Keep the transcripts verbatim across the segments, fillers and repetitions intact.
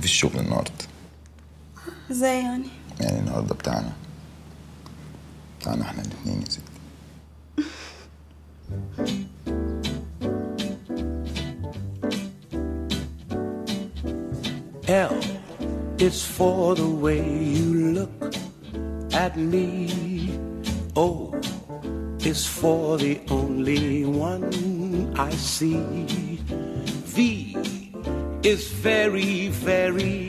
في الشغل النهارده. ازاي يعني؟ يعني النهارده بتاعنا بتاعنا احنا الاثنين يا ستي. L is for the way you look at me. O is for the only one I see. V is very, very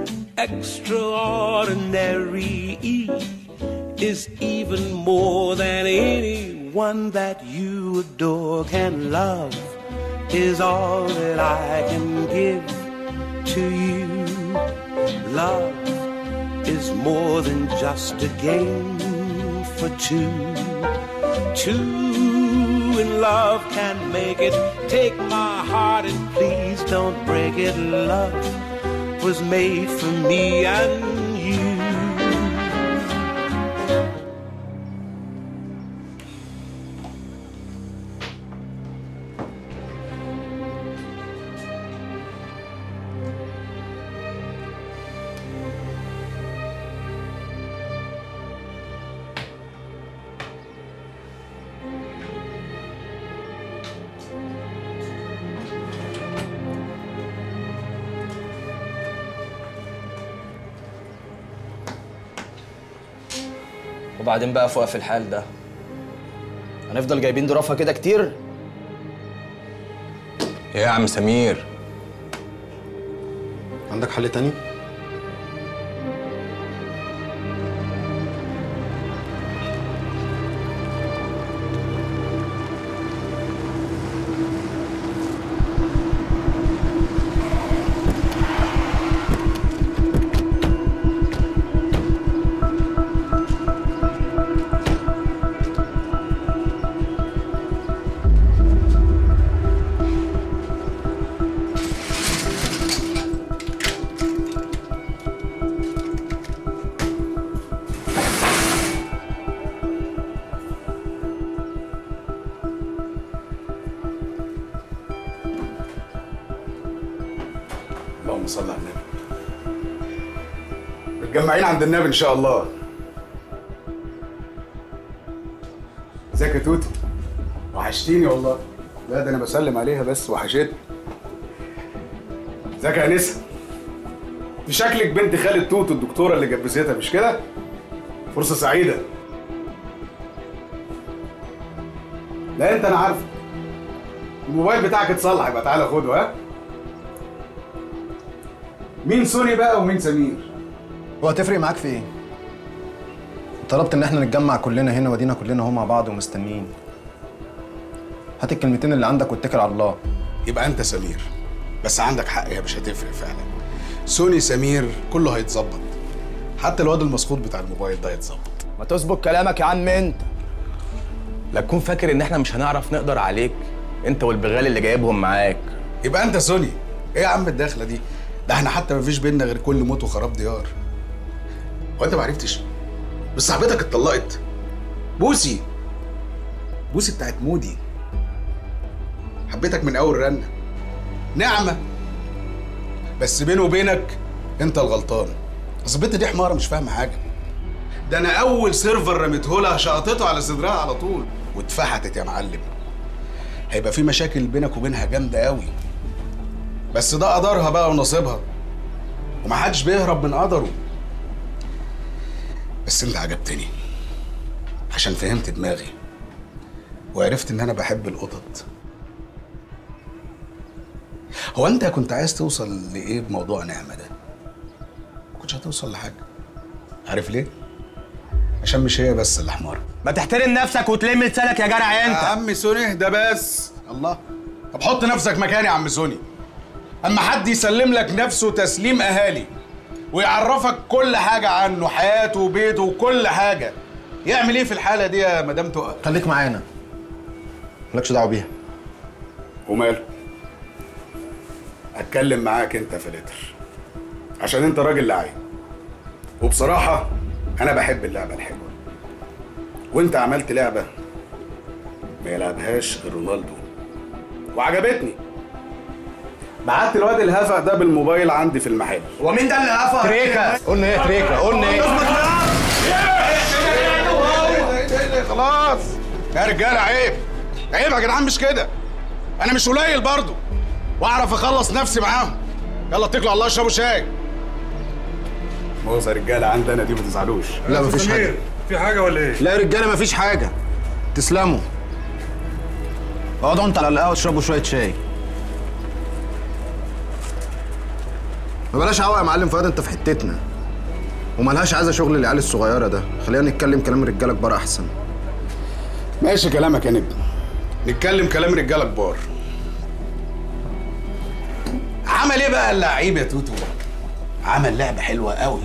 extraordinary. E is even more than anyone that you adore can love. Is all that I can give to you. Love is more than just a game for two. Two in love can make it. Take my heart and please don't break it. Love was made for me and you. وبعدين بقى فوق في الحال ده هنفضل جايبين ضرافها كده كتير؟ ايه يا عم سمير؟ عندك حل تاني؟ اللهم صل على النبي. متجمعين عند النبي ان شاء الله. ازيك يا توتي؟ وحشتيني والله. لا ده انا بسلم عليها بس وحشتني. ازيك يا انسه؟ في شكلك بنت خالة توتو الدكتوره اللي جبستها مش كده؟ فرصه سعيده. لا انت انا عارفك. الموبايل بتاعك اتصلح يبقى تعالى خده. ها؟ مين سوني بقى ومين سمير؟ هو هتفرق معاك في ايه؟ طلبت ان احنا نتجمع كلنا هنا ودينا كلنا اهو مع بعض ومستنيين. هات الكلمتين اللي عندك واتكل على الله. يبقى انت سمير. بس عندك حق هي مش هتفرق فعلا. سوني سمير كله هيتظبط. حتى الواد المسخوط بتاع الموبايل ده هيتظبط. ما تظبط كلامك يا عم انت. لا تكون فاكر ان احنا مش هنعرف نقدر عليك انت والبغال اللي جايبهم معاك. يبقى انت سوني. ايه يا عم الدخله دي؟ ده احنا حتى مفيش بينا غير كل موت وخراب ديار. هو انت ما عرفتش؟ بس صاحبتك اتطلقت. بوسي بوسي بتاعت مودي. حبيتك من اول رنه. نعمه. بس بيني وبينك انت الغلطان. اصل البنت دي حماره مش فاهمه حاجه. ده انا اول سيرفر رميته لها شقطته على صدرها على طول واتفحتت يا معلم. هيبقى في مشاكل بينك وبينها جامده قوي. بس ده قدرها بقى ونصيبها. ومحدش بيهرب من قدره. بس انت عجبتني عشان فهمت دماغي وعرفت ان انا بحب القطط. هو انت كنت عايز توصل لايه بموضوع نعمه ده؟ ما كنتش هتوصل لحاجه. عارف ليه؟ عشان مش هي بس اللي حماره. ما تحترم نفسك وتلم لسانك يا جدع انت. يا عم سوني اهدى بس. الله. طب حط نفسك مكاني يا عم سوني. اما حد يسلم لك نفسه تسليم اهالي ويعرفك كل حاجه عنه، حياته وبيته وكل حاجه، يعمل ايه في الحاله دي يا مدام تقى؟ خليك معانا. مالكش دعوه بيها. وماله؟ اتكلم معاك انت في لتر عشان انت راجل لعيب. وبصراحه انا بحب اللعبه الحلوه. وانت عملت لعبه ما يلعبهاش غير رونالدو وعجبتني. بعت الواد الهفق ده بالموبايل عندي في المحل. ومين ده اللي هفق؟ تريكه. قلنا ايه تريكه؟ قلنا ايه؟ خلاص يا رجاله، عيب عيب يا جدعان، مش كده. انا مش قليل برضه واعرف اخلص نفسي معاهم. يلا اتكلوا على الله، اشربوا شاي. مؤاخذة يا رجاله، عندي انا دي ما تزعلوش. لا مفيش حاجه. في حاجه ولا ايه؟ لا يا رجاله مفيش حاجه. تسلموا. اقعدوا انتوا على القهوه اشربوا شويه شاي. ما بلاش عوق يا معلم فؤاد، انت في حتتنا وملهاش عايزه شغل العيال الصغيره ده. خلينا نتكلم كلام رجاله كبار احسن. ماشي كلامك يا نجم، نتكلم كلام رجاله كبار. عمل ايه بقى اللعيب يا توتو؟ عمل لعبه حلوه قوي.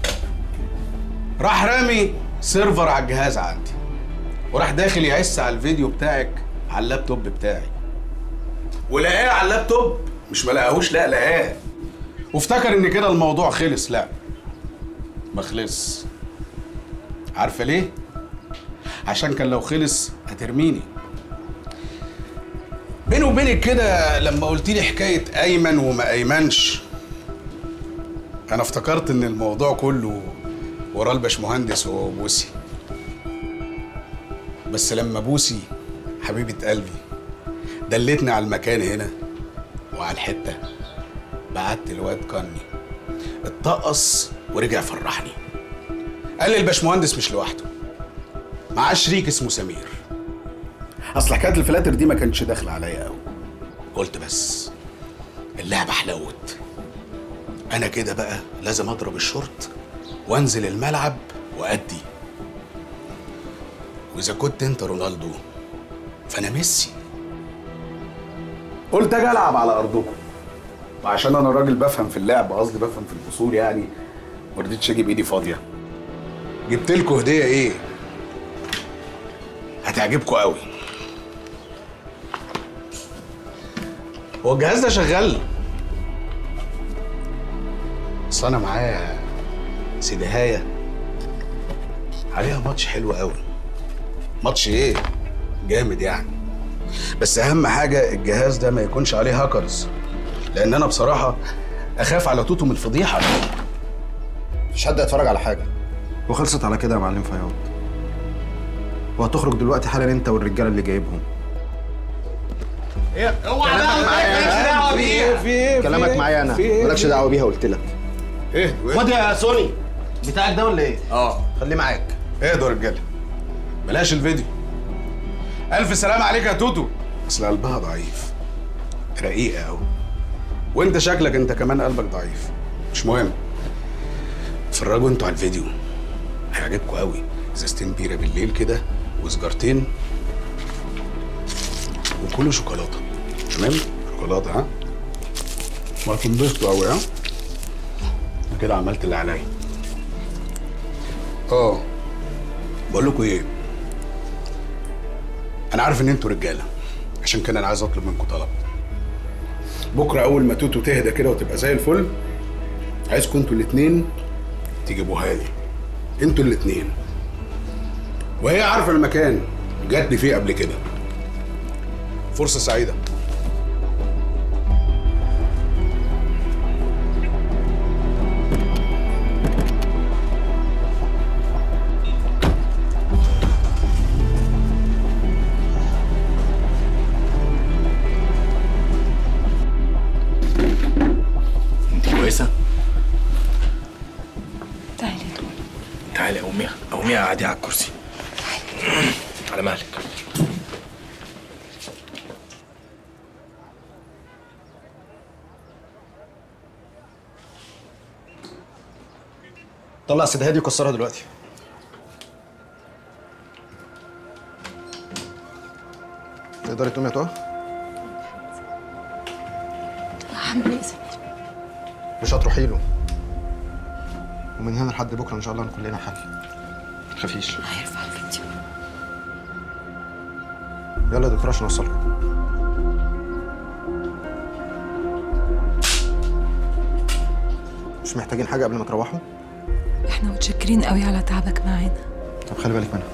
راح رامي سيرفر على الجهاز عندي، وراح داخل يعس على الفيديو بتاعك على اللابتوب بتاعي، ولقاه على اللابتوب. مش ما لقاهوش، لا لقاه، وافتكر ان كده الموضوع خلص. لا ما خلص. عارفه ليه؟ عشان كان لو خلص هترميني. بيني وبينك كده، لما قلت لي حكايه ايمن وما ايمنش، انا افتكرت ان الموضوع كله وراه الباشمهندس وبوسي. بس لما بوسي حبيبه قلبي دلتني على المكان هنا وعلى الحته، بعت الواد كني اتطقص ورجع فرحني. قال لي الباشمهندس مش لوحده، معاه شريك اسمه سمير. اصل حكايه الفلاتر دي ما كانتش داخله عليا قوي. قلت بس اللعبه حلوت، انا كده بقى لازم اضرب الشورت وانزل الملعب وادي. واذا كنت انت رونالدو فانا ميسي. قلت اجي العب على ارضكم، وعشان انا راجل بفهم في اللعب، قصدي بفهم في الاصول يعني، ما رضيتش اجيب ايدي فاضيه. جبت لكم هديه ايه هتعجبكم قوي. هو الجهاز ده شغال؟ اصل انا معايا سيدهايه عليها ماتش حلو قوي. ماتش ايه؟ جامد يعني. بس اهم حاجه الجهاز ده ما يكونش عليه هاكرز، لان انا بصراحه اخاف على توتو من الفضيحه. مفيش حد هيتفرج على حاجه، وخلصت على كده يا معلم فياض. وهتخرج دلوقتي حالا انت والرجاله اللي جايبهم. ايه اوعى بقى، مالكش دعوه بيها. في ايه؟ كلامك معايا انا، مالكش دعوه بيها قلت لك. ايه؟ خد يا سوني بتاعك ده ولا ايه؟ اه خليه معاك. اهدوا يا رجاله، بلاش الفيديو. الف سلام عليك يا توتو. اصل قلبها ضعيف، رقيقه قوي، وانت شكلك انت كمان قلبك ضعيف. مش مهم، اتفرجوا انتوا على الفيديو هيعجبكم قوي. ازازتين بيره بالليل كده وسجارتين وكله شوكولاته. تمام؟ شوكولاته ها؟ وهتنبسطوا قوي. ها؟ انا كده عملت اللي عليا. اه بقول لكم ايه، انا عارف ان انتوا رجاله، عشان كده انا عايز اطلب منكم طلب. بكره اول ما توتو تهدى كده وتبقى زي الفل، عايزكم انتوا الاثنين تجيبوها لي، انتوا الاثنين. وهي عارفه المكان، جاتني فيه قبل كده. فرصه سعيده. كويسة؟ تعالي دول. تعالي قومي قومي قعدي على الكرسي. على مهلك. طلع السيدهايه دي وكسرها دلوقتي. تقدري تقومي يا طه؟ هعمل ايه يا سمير؟ مش هتروحي له، ومن هنا لحد بكره ان شاء الله نكون لنا حل. متخافيش. هيرفع الفيديو. يلا يا دكتور عشان اوصلكم. مش محتاجين حاجه قبل ما تروحوا؟ احنا متشكرين قوي على تعبك معانا. طب خلي بالك منها.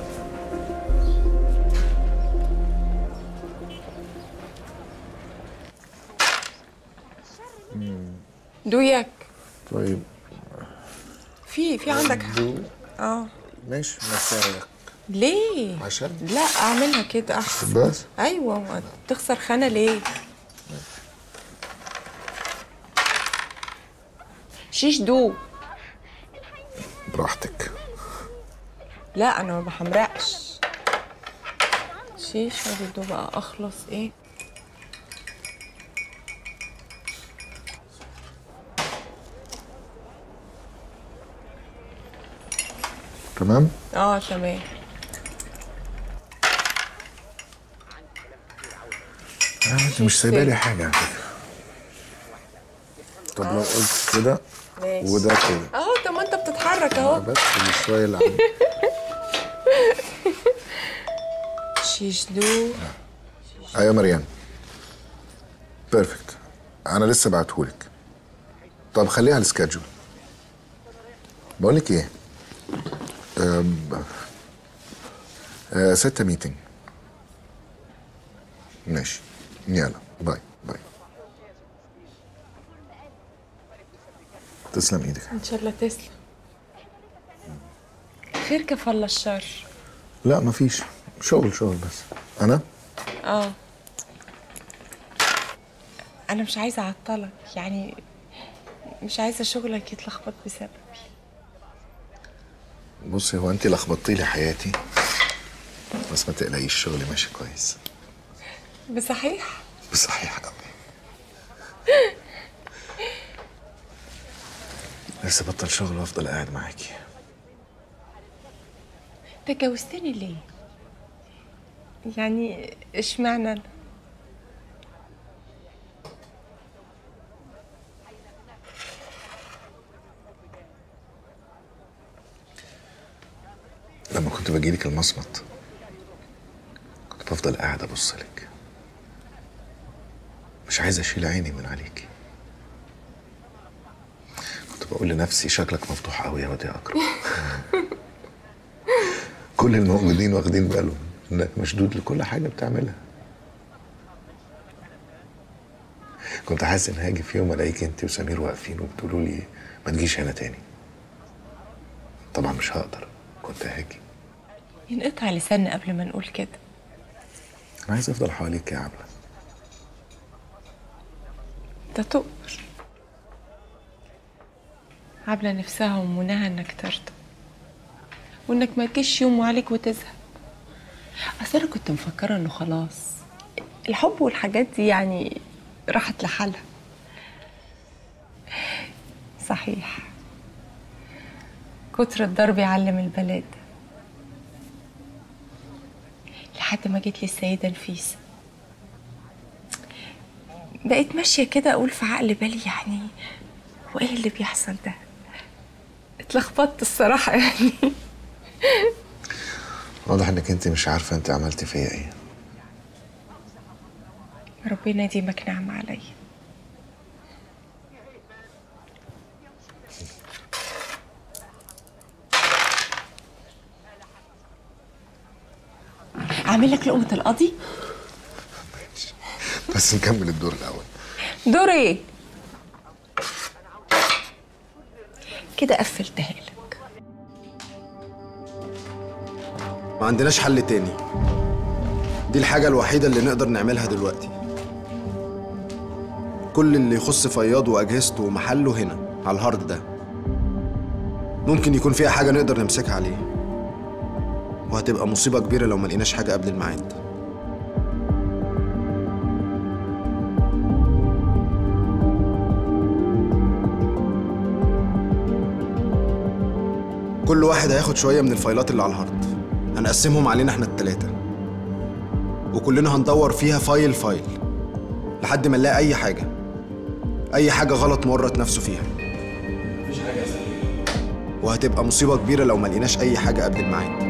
دوياك. طيب في في عندك حق. اه ماشي مساء. ليه؟ عشان لا اعملها كده احسن. بس ايوه تخسر خانه ليه؟ شيش دو. براحتك. لا انا ما بحمرقش. شيش دو بقى اخلص ايه؟ تمام؟ اه تمام. انت مش سايبه لي حاجه على فكره. طب لو قلت كده ماشي وده كده اهو. طب ما انت بتتحرك اهو. بس شويه اللي عندي. شيش دو. ايوه مريم. بيرفكت. انا لسه بعتهولك. طب خليها على السكادجول. بقول لك ايه؟ أم... أه ستة ميتنج. ماشي يلا باي باي. تسلم ايدك. ان شاء الله تسلم. خير كفى الله الشر. لا مفيش شغل شغل بس. انا اه انا مش عايزه اعطلك، يعني مش عايزه شغلك يتلخبط بسببي. بصي هو انت لخبطتي لي حياتي، بس ما تقلقيش شغلي ماشي كويس. بصحيح؟ بصحيح قوي. لسه بطل شغل وافضل قاعد معاكي. انت جوزتني ليه؟ يعني اشمعنى انا؟ لما كنت بجيلك المصمت كنت بفضل قاعد ابص لك، مش عايز اشيل عيني من عليكي. كنت بقول لنفسي شكلك مفتوح قوي يا واد يا اكرم. كل الموجودين واخدين بالهم انك مشدود لكل حاجه بتعملها. كنت حاسس ان هاجي في يوم الاقيك انت وسمير واقفين وبتقولوا لي ما تجيش هنا تاني. طبعا مش هقدر، كنت هاجي. ينقطع لساننا قبل ما نقول كده. انا عايز افضل حواليك يا عبله. انت تؤمر. عبلة نفسها ومناها انك ترضى، وانك ما تجيش يوم وعليك وتزهق. اصل انا كنت مفكره انه خلاص الحب والحاجات دي يعني راحت لحالها. صحيح كتر الضرب يعلم البلاد. لحد ما جيت لي السيدة نفيسة، بقيت ماشية كده أقول في عقل بالي يعني وإيه اللي بيحصل ده؟ اتلخبطت الصراحة يعني. واضح انك انت مش عارفة انت عملتي فيا ايه. ربنا يديمك نعمة عليا. أعمل لك لقمة القاضي؟ بس نكمل الدور الأول. دور إيه؟ كده قفلتها لك. ما عندناش حل تاني، دي الحاجة الوحيدة اللي نقدر نعملها دلوقتي. كل اللي يخص فياض وأجهزته ومحله هنا على الهارد ده. ممكن يكون فيها حاجة نقدر نمسكها عليه، وهتبقى مصيبة كبيرة لو ما لقيناش حاجة قبل الميعاد. كل واحد هياخد شوية من الفايلات اللي على الهارد، هنقسمهم علينا احنا التلاتة، وكلنا هندور فيها فايل فايل لحد ما نلاقي أي حاجة أي حاجة غلط مورط نفسه فيها. مفيش حاجة سليمة، وهتبقى مصيبة كبيرة لو ما لقيناش أي حاجة قبل الميعاد.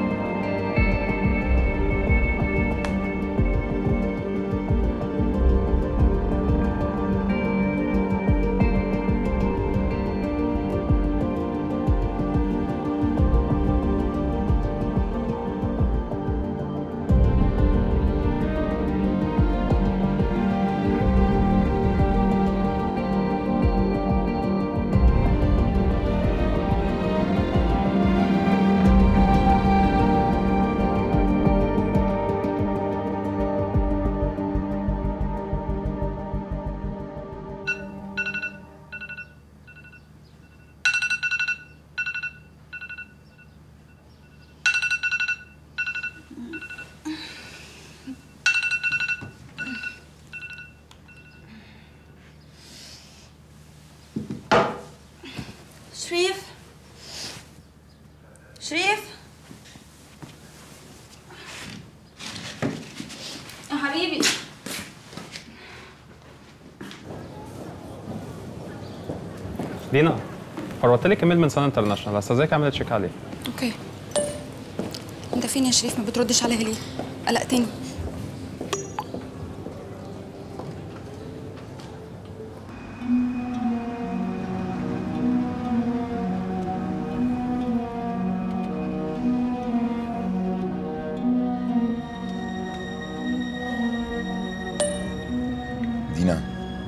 شريف يا حبيبي. دينا فروت لي كميل من سان انترناشونال، استاذك عملت تشيك عليه. اوكي. انت فين يا شريف؟ ما بتردش عليا ليه؟ قلقتني. دينا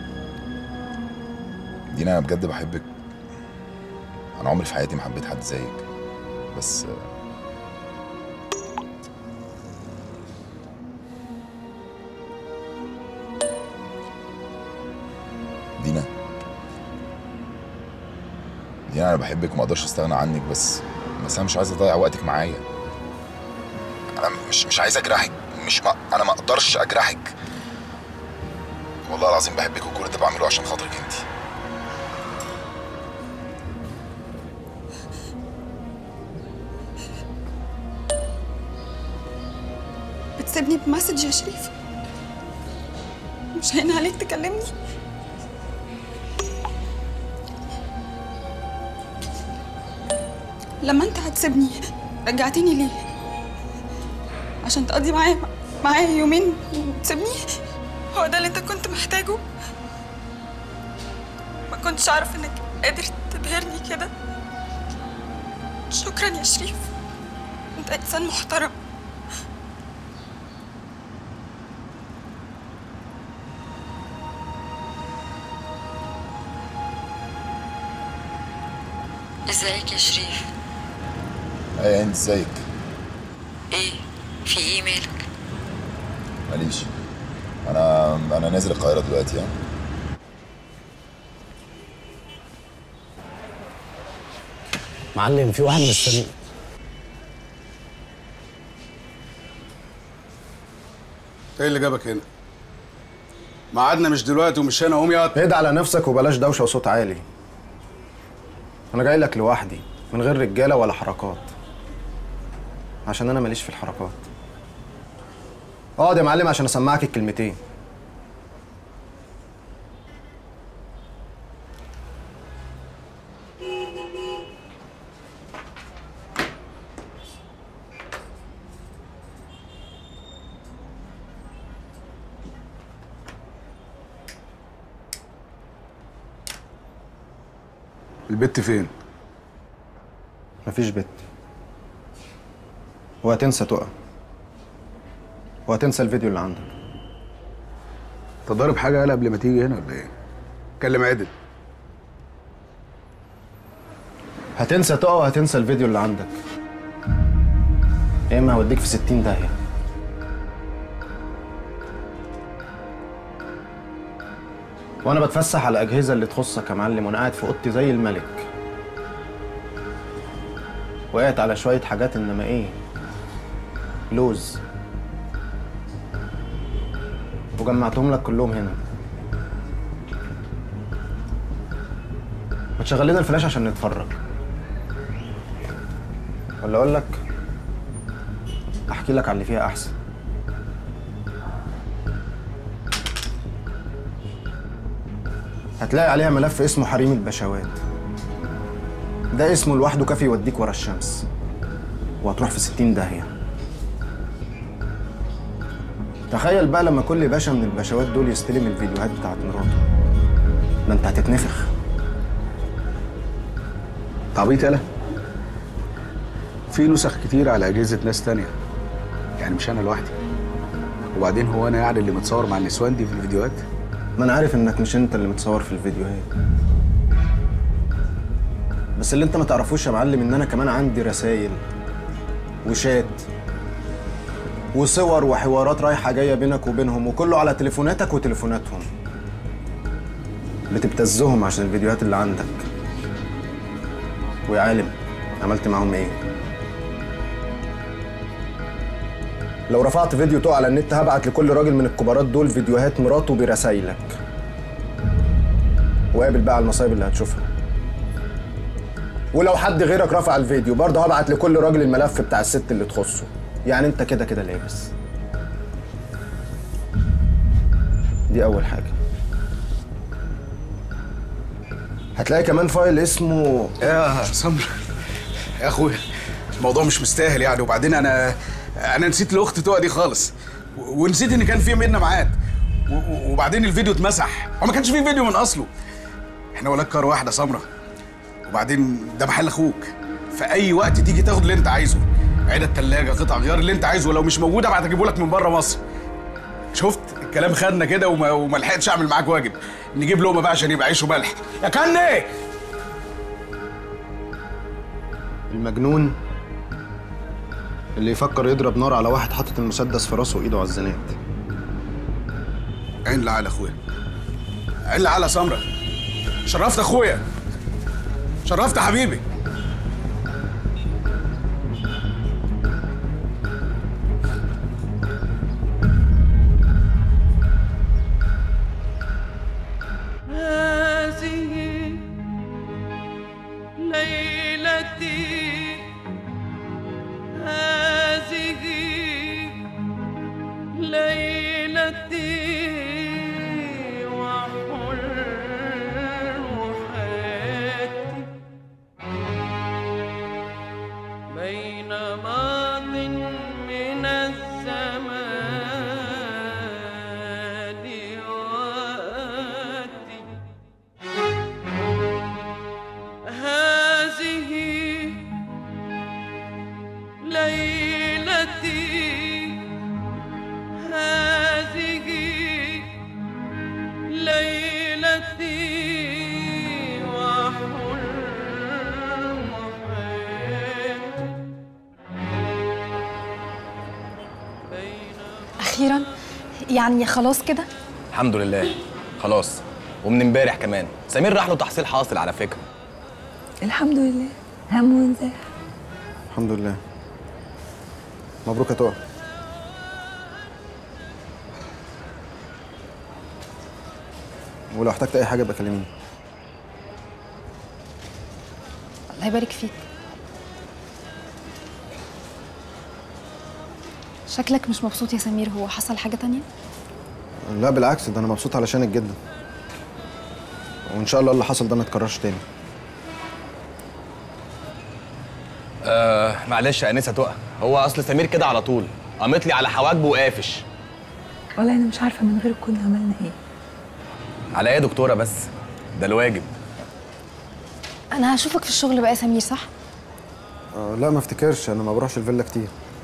دينا انا بجد بحبك. انا عمري في حياتي ما حبيت حد زيك، بس دينا دينا انا بحبك وما اقدرش استغنى عنك، بس بس انا مش عايز اضيع وقتك معايا. انا مش مش عايز اجرحك، مش ما انا ما اقدرش اجرحك. والله العظيم بحبك وكل ده بعمله عشان خاطرك انت. بتسيبني بمسج يا شريف؟ مش هين عليك تكلمني؟ لما انت هتسيبني رجعتني ليه؟ عشان تقضي معايا معايا يومين وتسيبني؟ هو ده اللي انت كنت محتاجه؟ ما كنتش اعرف انك قادر تبهرني كده. شكرا يا شريف، انت انسان محترم. ازيك يا شريف؟ ايه انت ازيك؟ ايه في ايه مالك؟ ماليش، انا انا نازل القاهره دلوقتي يعني. معلم في واحد مستني. ايه اللي جابك هنا؟ ميعادنا مش دلوقتي ومش هنا. قوم يا اهدى على نفسك وبلاش دوشه وصوت عالي. انا جاي لك لوحدي من غير رجاله ولا حركات، عشان انا ماليش في الحركات. اقعد يا معلم عشان اسمعك الكلمتين. البت فين؟ مفيش بت. وهتنسى تقع، وهتنسى الفيديو اللي عندك. انت ضارب حاجه قال قبل ما تيجي هنا ولا ايه؟ كلم عادل. هتنسى تقع وهتنسى الفيديو اللي عندك، يا اما هوديك في ستين داهيه. وانا بتفسح على الاجهزه اللي تخصك يا معلم، وانا قاعد في اوضتي زي الملك. وقعت على شويه حاجات انما ايه، لوز، وجمعتهم لك كلهم هنا. ما تشغل لنا الفلاش عشان نتفرج، ولا اقول لك احكي لك على اللي فيها احسن. هتلاقي عليها ملف اسمه حريم البشوات. ده اسمه لوحده كافي يوديك ورا الشمس، وهتروح في ستين داهية. تخيل بقى لما كل باشا من البشوات دول يستلم الفيديوهات بتاعت مراته، ده انت هتتنفخ. تعبيط يالا، في نسخ كتير على اجهزه ناس تانية، يعني مش انا لوحدي. وبعدين هو انا يعني اللي متصور مع النسوان دي في الفيديوهات؟ ما انا عارف انك مش انت اللي متصور في الفيديوهات، بس اللي انت ما تعرفوش يا معلم ان انا كمان عندي رسايل وشات وصور وحوارات رايحه جايه بينك وبينهم، وكله على تليفوناتك وتليفوناتهم. بتبتزهم عشان الفيديوهات اللي عندك. ويا عالم عملت معاهم ايه؟ لو رفعت فيديو تقع على النت هبعت لكل راجل من الكبارات دول فيديوهات مراته برسايلك. وقابل بقى على المصايب اللي هتشوفها. ولو حد غيرك رفع الفيديو برضه هبعت لكل راجل الملف بتاع الست اللي تخصه. يعني انت كده كده لابس. دي اول حاجه. هتلاقي كمان فايل اسمه يا سمر يا اخويا، الموضوع مش مستاهل يعني. وبعدين انا انا نسيت الاخت تقى دي خالص، ونسيت ان كان في منا ميعاد، وبعدين الفيديو اتمسح وما كانش فيه فيديو من اصله. احنا ولاد كار واحده سمره، وبعدين ده محل اخوك، في اي وقت تيجي تاخد اللي انت عايزه، عيد التلاجة، قطع غيار، اللي انت عايزه، ولو مش موجود ابعت اجيبه لك من بره مصر. شفت الكلام خدنا كده وما, وما لحقتش اعمل معاك واجب. نجيب لقمه بقى عشان يبقى عيش وملح. يا كني المجنون اللي يفكر يضرب نار على واحد حاطط المسدس في راسه وايده على الزناد. عين لعلى اخويا، عين لعلى سمره. شرفت اخويا، شرفت يا حبيبي. هذه ليلتي، هذه ليلتي وحلم حياتي، بين ماض من الزمان وآتي. هذه ليلتي، هذه ليلتي وحلم حياتي. اخيرا يعني خلاص كده. الحمد لله خلاص، ومن امبارح كمان سمير راح له تحصيل حاصل على فكره. الحمد لله، هم ونزاح. الحمد لله. مبروك يا طه. ولو احتجت اي حاجه ابقى كلميني. الله يبارك فيك. شكلك مش مبسوط يا سمير، هو حصل حاجه تانية؟ لا بالعكس، ده انا مبسوط علشانك جدا، وان شاء الله اللي حصل ده ما يتكررش تاني. آه معلش يا انسه تقى، هو اصل سمير كده على طول قامت لي على حواجبه وقافش. والله انا مش عارفه من غيرك كنا عملنا ايه. على ايه يا دكتوره؟ بس ده الواجب. انا هشوفك في الشغل بقى يا سمير، صح؟ آه لا ما افتكرش، انا ما بروحش الفيلا كتير.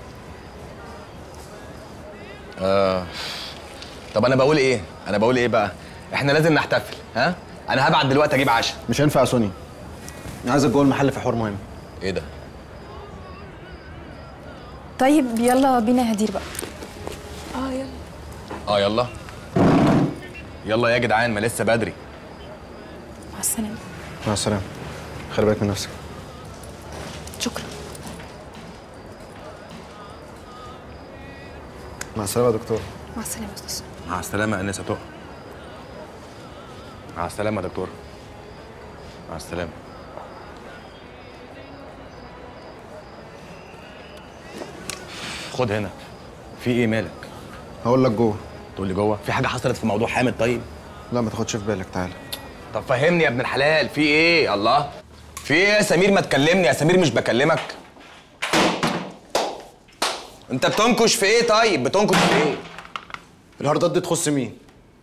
آه طب انا بقول ايه؟ انا بقول ايه بقى؟ احنا لازم نحتفل، ها؟ انا هبعت دلوقتي اجيب عشاء. مش هينفع يا سوني، انا عايزك جوه المحل في حوار مهم. ايه ده؟ طيب يلا بينا يا هدير بقى. اه يلا. اه يلا يلا يا جدعان، ما لسه بدري. مع السلامه. مع السلامه، خلي بالك من نفسك. شكرا. مع السلامه يا دكتور. مع السلامه يا استاذ. مع السلامه يا انسه تقى. مع السلامه يا دكتور. مع السلامه. خد هنا. في ايه مالك؟ هقول لك جوه. تقول لي جوه؟ في حاجه حصلت في موضوع حامد؟ طيب لا ما تاخدش في بالك، تعالى. طب فهمني يا ابن الحلال، في ايه؟ الله، في ايه يا سمير؟ ما تكلمني يا سمير، مش بكلمك. انت بتنكش في ايه؟ طيب بتنكش في ايه؟ الهاردات دي تخص مين؟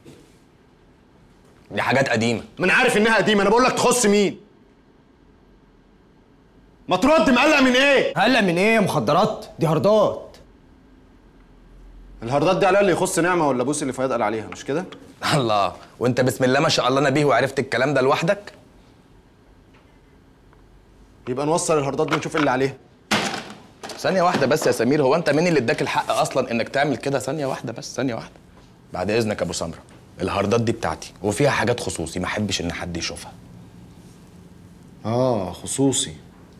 دي حاجات قديمه. ما انا عارف انها قديمه، انا بقول لك تخص مين؟ ما ترد، مقلق من ايه؟ هلا من ايه؟ مخدرات؟ دي هاردات. الهاردات دي على اللي يخص نعمه ولا بوسي اللي فؤاد قال عليها، مش كده؟ الله، وانت بسم الله ما شاء الله نبيه وعرفت الكلام ده لوحدك؟ يبقى نوصل الهاردات دي ونشوف اللي عليها. ثانية واحدة بس يا سمير، هو انت مين اللي اداك الحق اصلا انك تعمل كده؟ ثانية واحدة بس، ثانية واحدة. بعد اذنك يا ابو سمرة، الهاردات دي بتاعتي وفيها حاجات خصوصي ما احبش ان حد يشوفها. اه خصوصي.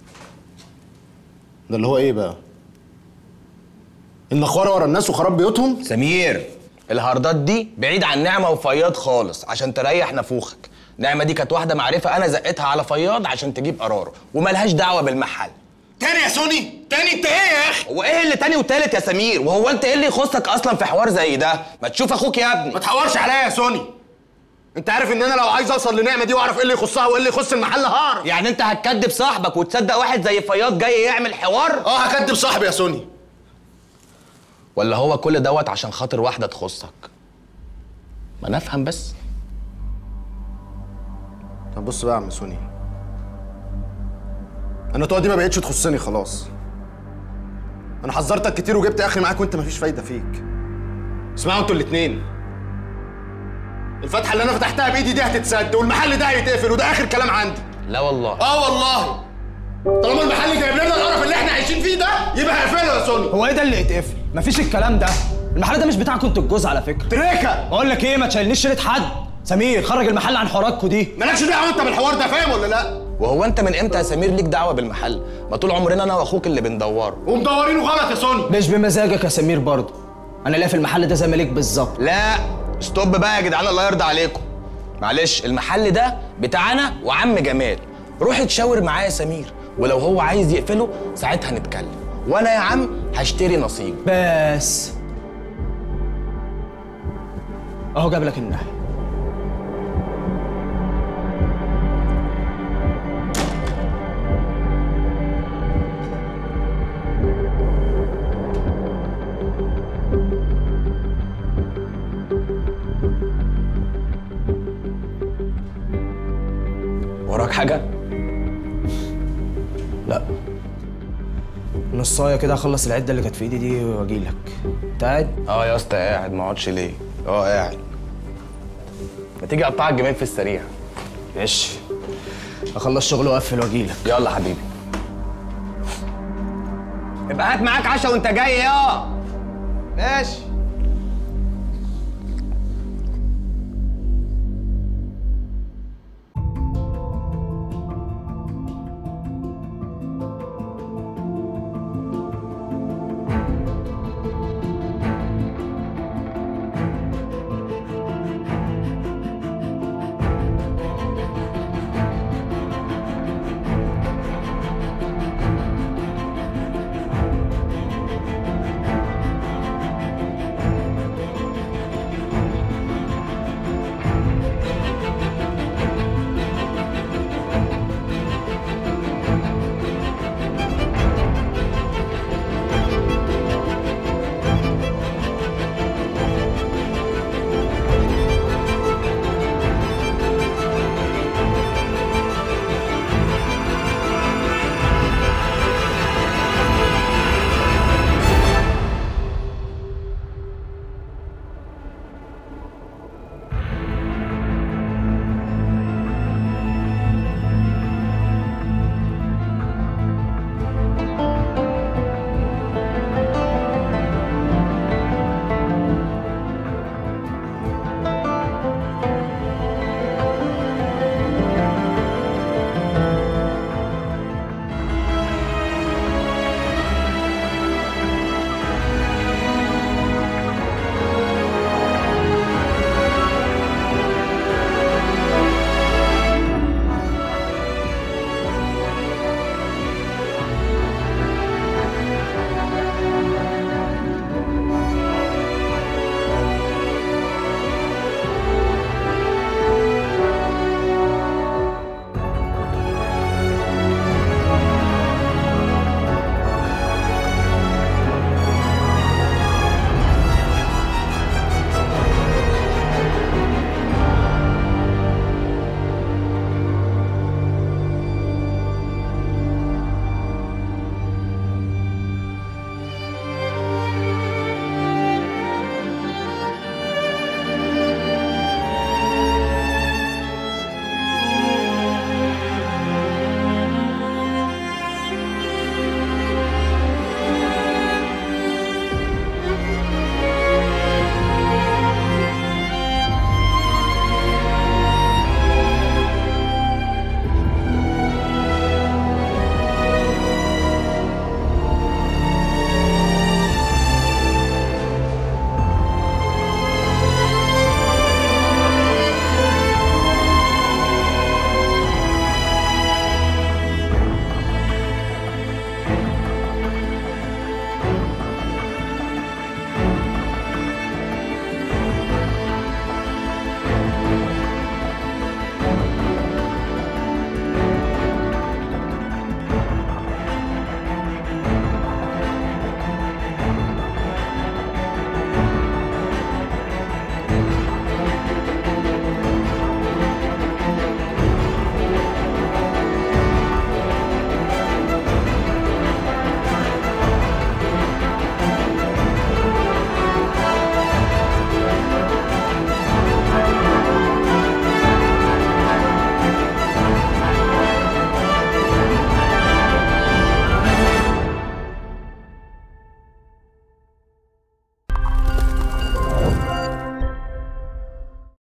ده اللي هو ايه بقى؟ النخوره ورا الناس وخراب بيوتهم؟ سمير، الهاردات دي بعيد عن نعمة وفياض خالص عشان تريح نفوخك. نعمه دي كانت واحده معرفه انا زقتها على فياض عشان تجيب قراره وملهاش دعوه بالمحل. تاني يا سوني؟ تاني انت ايه يا اخي؟ هو ايه اللي تاني وتالت يا سمير؟ وهو انت ايه اللي يخصك اصلا في حوار زي ده؟ ما تشوف اخوك يا ابني. ما تحورش عليا يا سوني. انت عارف ان انا لو عايز اوصل لنعمه دي واعرف ايه اللي يخصها وايه اللي يخص المحل هعرف. يعني انت هتكدب صاحبك وتصدق واحد زي فياض جاي يعمل حوار؟ اه هكدب صاحبي يا سوني. ولا هو كل دوت عشان خاطر واحده تخصك؟ ما نفهم بس. طب بص بقى يا عم سوني، انا الطاقه دي ما بقتش تخصني خلاص. انا حذرتك كتير وجبت اخري معاك وانت مفيش فايده فيك. اسمعوا انتوا الاتنين، الفتحه اللي انا فتحتها بايدي دي هتتسد والمحل ده هيتقفل وده اخر كلام عندي. لا والله. اه والله. طالما المحل جايب لنا القرف اللي احنا عايشين فيه ده يبقى هقفله يا سوني. هو ايه ده اللي يتقفل؟ مفيش الكلام ده. المحل ده مش بتاعكم انتوا الجوز على فكره. تريكه. بقول لك ايه، ما تشيلنيش شيله حد. سمير خرج المحل عن حواراتكم دي. مالكش دعوه انت بالحوار ده، فاهم ولا لا؟ وهو انت من امتى يا سمير ليك دعوه بالمحل؟ ما طول عمرنا انا واخوك اللي بندوره. ومدورينه غلط يا سوني. مش بمزاجك يا سمير برضه. انا لاقي في المحل ده زي ما ليك بالظبط. لا ستوب بقى يا جدعان الله يرضى عليكم. معلش المحل ده بتاعنا وعم جمال. روح اتشاور معاه يا سمير، ولو هو عايز يقفله ساعتها نتكلم، وانا يا عم هشتري نصيب. بس اهو جاب لك النهي. وراك حاجة؟ لا، نصايه كده اخلص العده اللي كانت في ايدي دي واجي لك. انت قاعد؟ اه يا اسطى قاعد، ما اقعدش ليه؟ اه قاعد. ما تيجي اقطع الجمال في السريع. ماشي، اخلص شغل واقفل واجي لك. يلا حبيبي. ابقى هات معاك عشا وانت جاي. يا ماشي.